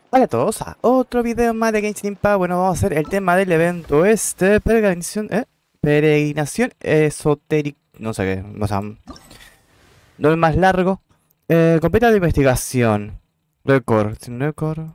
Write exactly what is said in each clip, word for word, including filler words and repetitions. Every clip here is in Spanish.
Hola a todos a otro video más de Genshin Impact. Bueno, vamos a hacer el tema del evento este, peregrinación, ¿eh? Peregrinación esotérica, no sé qué, o sea, no es más largo. Eh, completa de investigación. Récord, sin récord.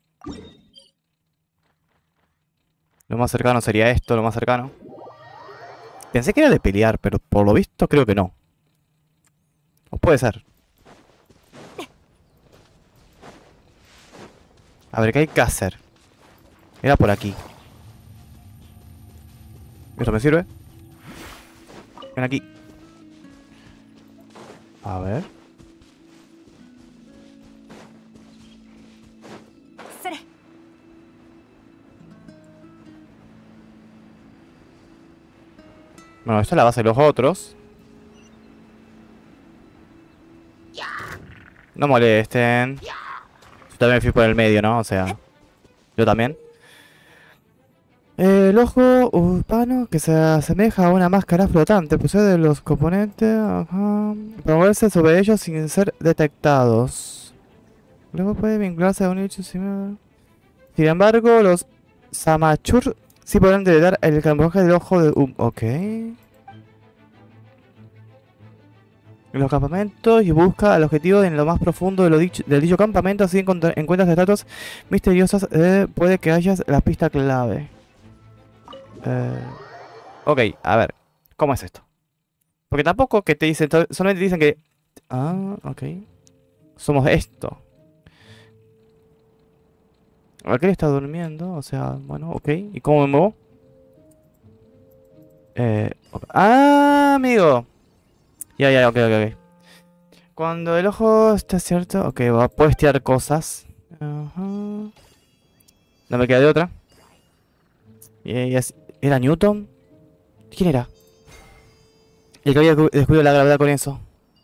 Lo más cercano sería esto, lo más cercano. Pensé que era de pelear, pero por lo visto creo que no. O puede ser. A ver, ¿qué hay que hacer? Era por aquí. ¿Esto me sirve? Ven aquí. A ver. Bueno, esta es la base de los otros. No molesten. Yo también me fui por el medio, ¿no? O sea, yo también. El ojo urbano que se asemeja a una máscara flotante posee los componentes ajá, para moverse sobre ellos sin ser detectados. Luego puede vincularse a un hecho similar. Sin embargo, los Samachur sí podrán detectar el camuflaje del ojo de um. Ok. En los campamentos y busca al objetivo en lo más profundo de lo dicho, del dicho campamento. Así encuentra- encuentras estatus misteriosas. Eh, puede que hayas la pista clave. Eh, ok, a ver. ¿Cómo es esto? Porque tampoco que te dicen, to- solamente te dicen que... Ah, ok. Somos esto. Aquel está durmiendo, o sea, bueno, ok. ¿Y cómo me muevo? Eh... ok. Ah, amigo. Ya, ya, ok, ok, ok. Cuando el ojo está cierto... Ok, va, puedes tirar cosas. Ajá. No me queda de otra. Y, y es- ¿Era Newton? ¿Quién era? El que había descu- descubierto la gravedad con eso.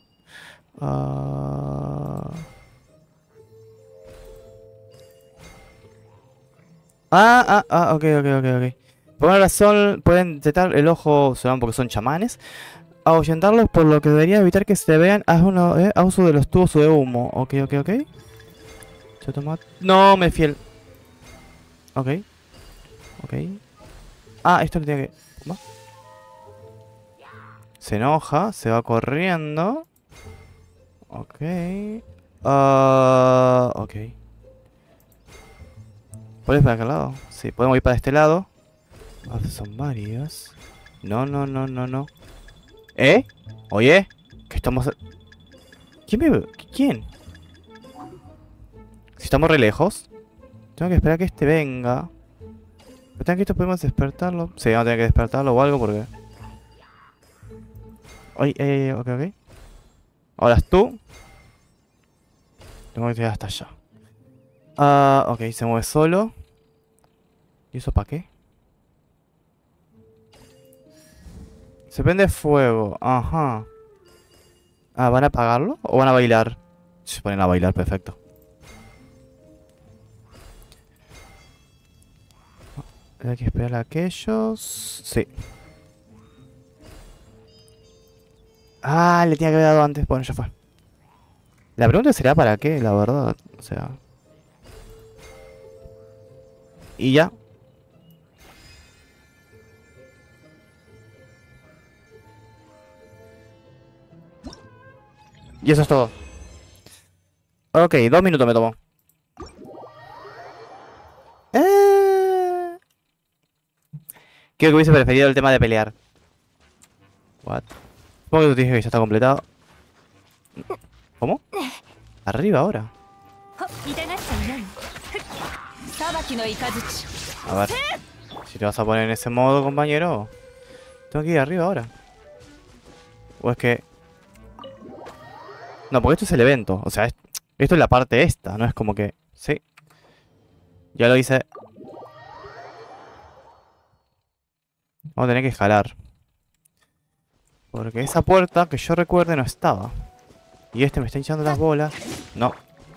Ah, ah, ah, ah, ok, ok, ok, ok. Por una razón pueden detectar el ojo, serán porque son chamanes. Ahuyentarlos, por lo que debería evitar que se vean. Haz uno, eh, a uso de los tubos de humo. Ok, ok, ok. Se toma... No, me fiel. Ok, ok. Ah, esto lo tiene que... ¿Va? Se enoja, se va corriendo. Ok. Ah, ok. ¿Puedes para aquel lado? Sí, podemos ir para este lado. Ah, son varios. No, no, no, no, no. ¿Eh? Oye, que estamos... ¿Quién me... ve? ¿Quién? Si estamos re lejos. Tengo que esperar a que este venga. ¿Están que esto podemos despertarlo? Sí, vamos a tener que despertarlo o algo porque... Ay, ay, ay, ok, ok. Ahora es tú. Tengo que llegar hasta allá. Ah, ok, se mueve solo. ¿Y eso para qué? Se prende fuego. Ajá. Ah, ¿van a apagarlo? ¿O van a bailar? Se ponen a bailar, perfecto. Hay que esperar a aquellos... Sí. Ah, le tenía que haber dado antes. Bueno, ya fue. La pregunta será para qué, la verdad. O sea... Y ya. Y eso es todo. Ok, dos minutos me tomó. Eh... Creo que hubiese preferido el tema de pelear. What? Supongo que te dije que ya está completado. ¿Cómo? Arriba ahora. A ver. Si te vas a poner en ese modo, compañero. Tengo que ir arriba ahora. O es que... No, porque esto es el evento. O sea, es- esto es la parte esta. No es como que... Sí. Ya lo hice. Vamos a tener que escalar. Porque esa puerta, que yo recuerde, no estaba. Y este me está hinchando las bolas. No.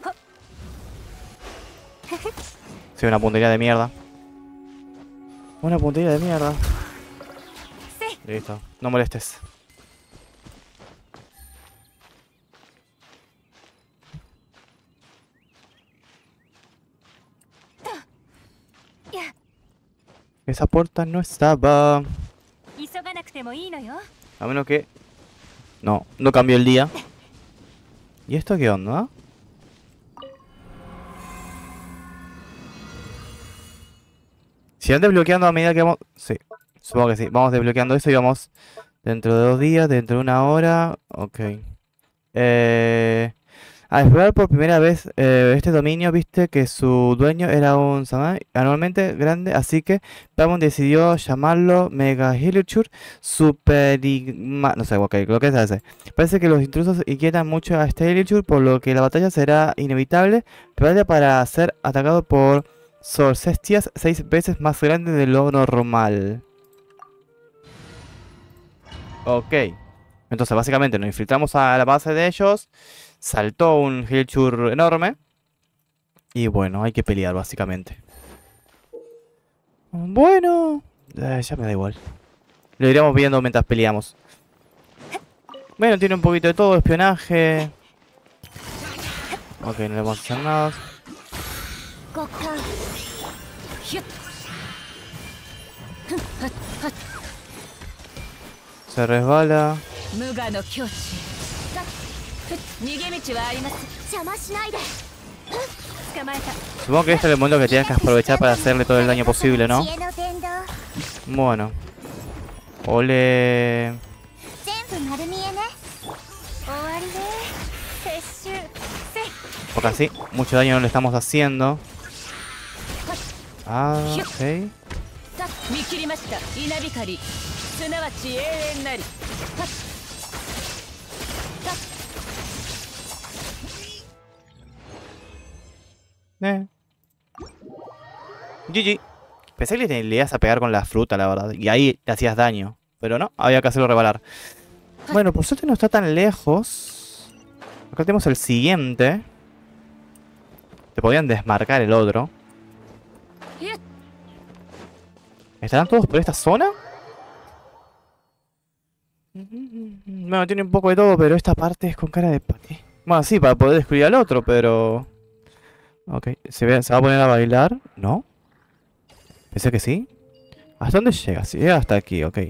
Sí, una puntería de mierda. Una puntería de mierda. Listo. No molestes. Esa puerta no estaba. A menos que... No, no cambió el día. ¿Y esto qué onda? Si van desbloqueando a medida que vamos... Sí, supongo que sí. Vamos desbloqueando eso y vamos dentro de dos días, dentro de una hora. Ok. Eh... A explorar por primera vez eh, este dominio, viste que su dueño era un samurái anualmente grande, así que Paimon decidió llamarlo Mega Hilichur Superigma... No sé, ok, lo que es ese. Parece que los intrusos inquietan mucho a este Hilichur, por lo que la batalla será inevitable. Prepárate para ser atacado por Sorcestias seis veces más grande de lo normal. Ok. Entonces, básicamente, nos infiltramos a la base de ellos. Saltó un Hilichur enorme. Y bueno, hay que pelear, básicamente. Bueno, eh, ya me da igual. Lo iremos viendo mientras peleamos. Bueno, tiene un poquito de todo, espionaje. Ok, no le vamos a hacer nada. Se resbala. Supongo que este es el momento que tienes que aprovechar para hacerle todo el daño posible, ¿no? Bueno. Ole. Porque así, mucho daño no le estamos haciendo. Ah, ok. Eh. G G. Pensé que le ibas a pegar con la fruta, la verdad. Y ahí le hacías daño. Pero no, había que hacerlo rebalar. Bueno, por suerte no está tan lejos. Acá tenemos el siguiente. Te podían desmarcar el otro. ¿Estarán todos por esta zona? Bueno, tiene un poco de todo, pero esta parte es con cara de... ¿para qué? Bueno, sí, para poder destruir al otro, pero... Ok, ¿se, ve, ¿se va a poner a bailar? ¿No? Pensé que sí. ¿Hasta dónde llega? Si llega hasta aquí, ok.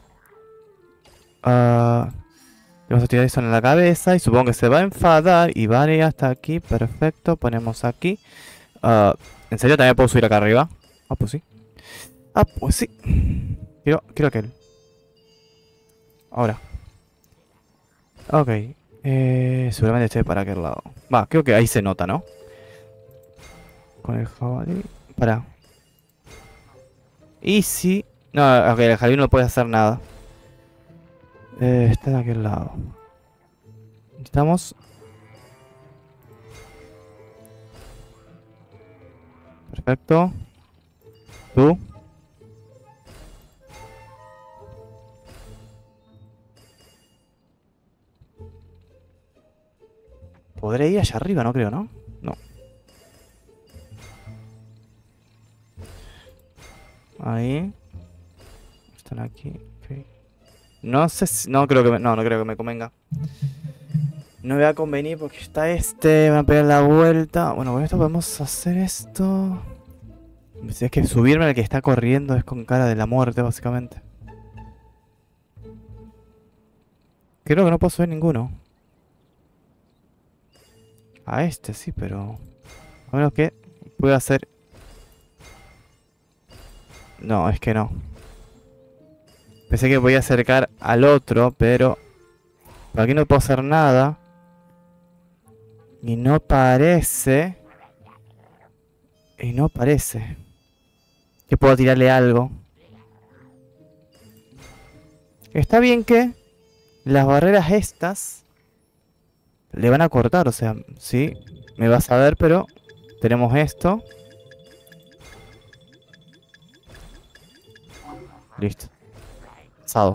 Ah... Vamos a tirar eso en la cabeza y supongo que se va a enfadar y va a ir hasta aquí. Perfecto, ponemos aquí. Uh, ¿En serio también puedo subir acá arriba? Ah, pues sí. Ah, pues sí. Quiero, quiero aquel. Ahora. Ok. Eh, seguramente estoy para aquel lado. Va, creo que ahí se nota, ¿no? Con el jabalí. Para. Y si... No, ok, el jabalí no puede hacer nada. Eh, está de aquel lado. Necesitamos... Perfecto. Tú. Podré ir allá arriba, no creo, ¿no? No. Ahí. Están aquí. Okay. No sé si... No creo que me... No, no creo que me convenga. No me va a convenir porque está este. Van a pegar la vuelta. Bueno, con esto podemos hacer esto. Si es que subirme al que está corriendo es con cara de la muerte, básicamente. Creo que no puedo subir ninguno. A este sí, pero... A menos que pueda hacer... No, es que no. Pensé que podía acercar al otro, pero... Por aquí no puedo hacer nada. Y no parece... Y no parece... Que puedo tirarle algo. Está bien que... Las barreras estas... Le van a cortar, o sea... Sí, me vas a ver, pero... Tenemos esto. Listo. Pasado.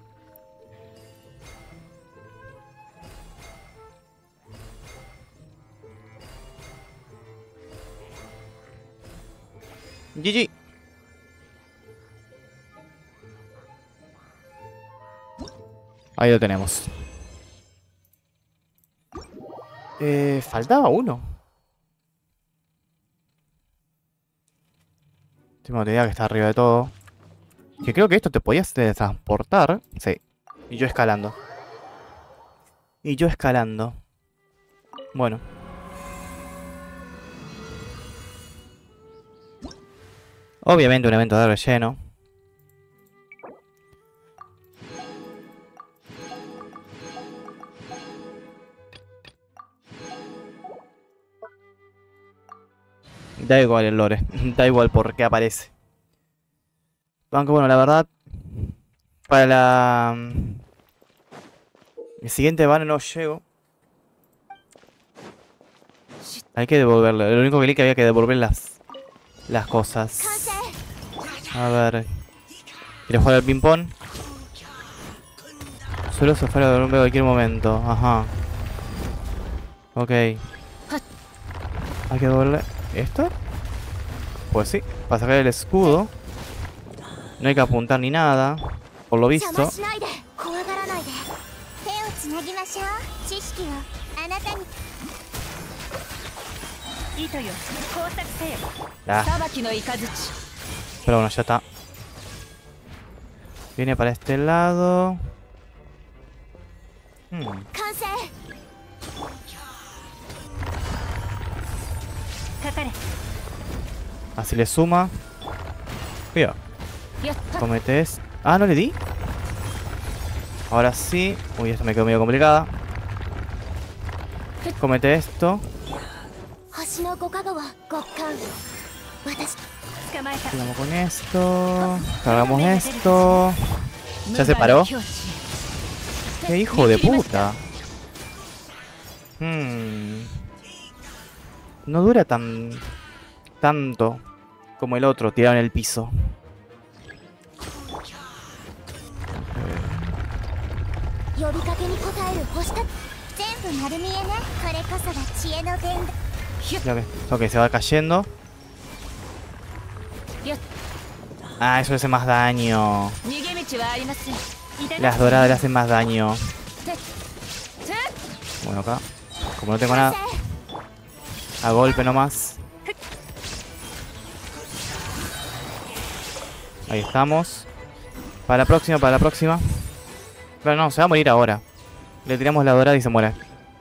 G G. Ahí lo tenemos. Eh, faltaba uno. Tengo la idea que está arriba de todo. Que creo que esto te podías teletransportar. Sí. Y yo escalando. Y yo escalando. Bueno. Obviamente un evento de relleno. Da igual el lore. Da igual por qué aparece. Aunque bueno, la verdad... Para la... El siguiente banner no llego. Hay que devolverle. Lo único que leí que había que devolver las... Las cosas. A ver... ¿Quieres jugar al ping pong? Solo se fuera de golpe en cualquier momento. Ajá. Ok. Hay que devolverle... ¿Esto? Pues sí. Para sacar el escudo. No hay que apuntar ni nada. Por lo visto. Ah. Pero bueno, ya está. Viene para este lado. Hmm. Así le suma. Cuidado. Comete esto. Ah, no le di. Ahora sí. Uy, esto me quedó medio complicada. Comete esto. Vamos con esto. Cargamos esto. Ya se paró. ¡Qué hijo de puta! Hmm. No dura tan... tanto como el otro tirado en el piso. Ok, se va cayendo. Ah, eso le hace más daño. Las doradas le hacen más daño. Bueno, acá, como no tengo nada, a golpe nomás. Ahí estamos. Para la próxima, para la próxima. Pero no, se va a morir ahora. Le tiramos la dorada y se muere.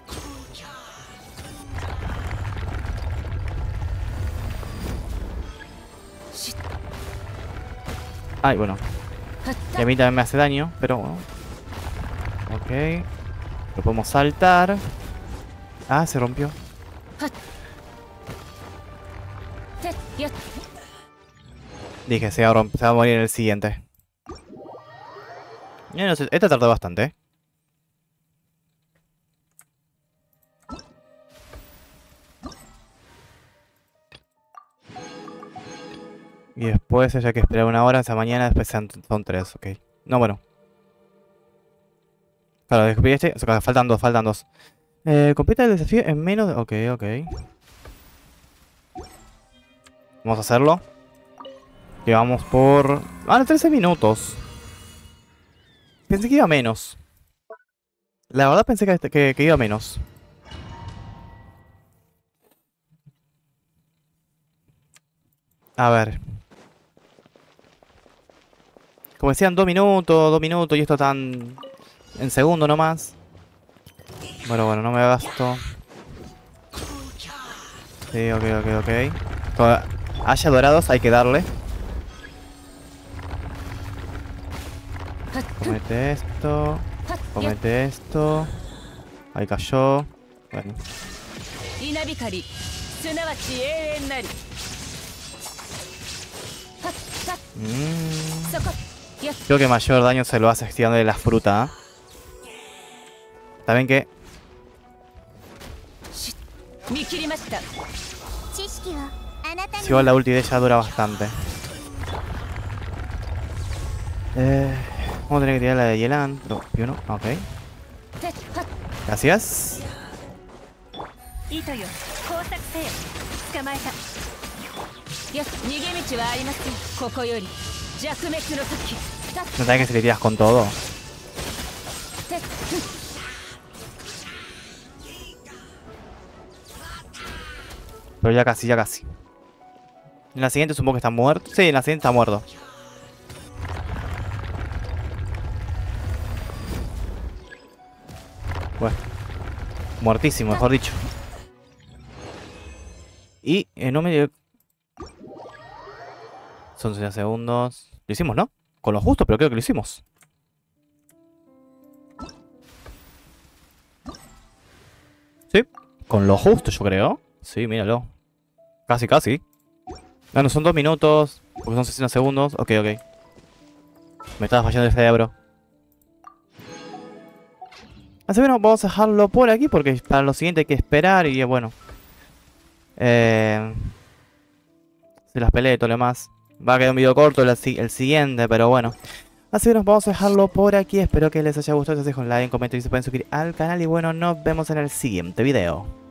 Ay, bueno. Y a mí también me hace daño, pero bueno. Ok. Lo podemos saltar. Ah, se rompió. Dije, se va a, romper, se va a morir en el siguiente. Ya no sé, esta tardó bastante, ¿eh? Y después hay que esperar una hora, esa mañana, después son, son tres, ok. No, bueno. Claro, descubrí este, o sea, faltan dos, faltan dos. Eh, completa el desafío en menos de... Ok, ok. Vamos a hacerlo. Llevamos por... Ah, trece minutos. Pensé que iba menos. La verdad pensé que, que, que iba menos. A ver. Como decían, dos minutos, dos minutos y esto tan... en segundo nomás. Bueno, bueno, no me gasto. Sí, ok, ok, ok. Cuando haya dorados hay que darle. Comete esto. Comete esto. Ahí cayó. Bueno. Mm. Creo que mayor daño se lo hace estirando de la fruta. ¿eh? Saben que si igual la ulti de ella dura bastante. Eh, vamos a tener que tirar la de Yelan. No, yo no. Ok. Gracias. No sabes que se le tiras con todo. Pero ya casi, ya casi. En la siguiente supongo que está muerto. Sí, en la siguiente está muerto. Bueno. Muertísimo, mejor dicho. Y eh, no me dio... Son sesenta segundos. Lo hicimos, ¿no? Con lo justo, pero creo que lo hicimos. Sí. Con lo justo, yo creo. Sí, míralo. Casi, casi. Ah, no, son dos minutos. Porque son sesenta segundos. Ok, ok. Me estaba fallando el cerebro. Así que bueno, vamos a dejarlo por aquí porque para lo siguiente hay que esperar y bueno. Eh, se las peleé y todo lo demás. Va a quedar un video corto el, el siguiente, pero bueno. Así que nos vamos a dejarlo por aquí. Espero que les haya gustado. Si les dejo un like, un comentario y se pueden suscribir al canal. Y bueno, nos vemos en el siguiente video.